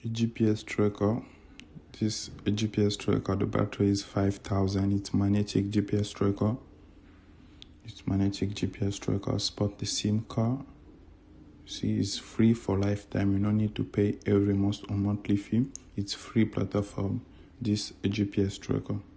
a GPS tracker. This a GPS tracker. The battery is 5,000. It's magnetic GPS tracker. Spot the SIM card. See, it's free for lifetime. You don't need to pay every month or monthly fee. It's free platform. This a GPS tracker.